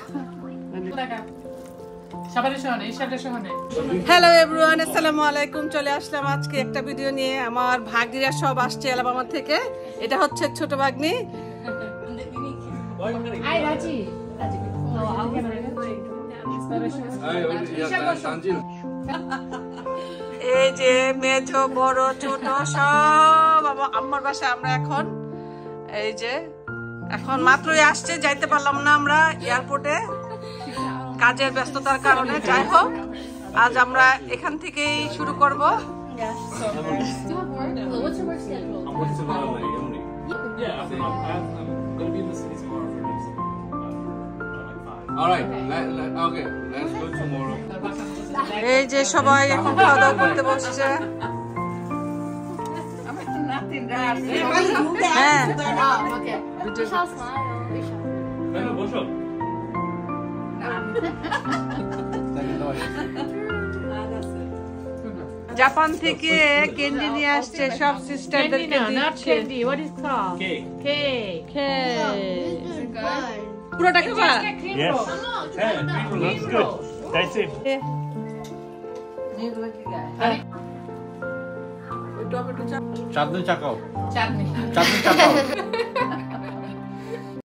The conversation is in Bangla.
হ্যালো এভরিওয়ান, আসসালামু আলাইকুম। চলে আসলাম আজকে একটা ভিডিও নিয়ে। আমার ভাগ্নিরা সব আসছে আলাবামা থেকে। এটা হচ্ছে ছোট ভাগ্নি। এই যে মেজো বড় ছোট সব আমার বাসায়। আমরা এখন এই যে এখন মাত্রই আসছে, যাইতে পারলাম না আমরা এয়ারপোর্টে কাজের ব্যস্ততার কারণে। যাই হোক, আজ আমরা এখান থেকেই শুরু করব। এই যে সবাই এখন খাওয়া দাওয়া করতে বসছে। হ্যাঁ, জাপান থেকে ক্যান্ডি নিয়ে আসছে সব সিস্টারদেরকে দিচ্ছে। পুরোটা খাবা? চাটনি চাকাও। চাটনি চাকাও।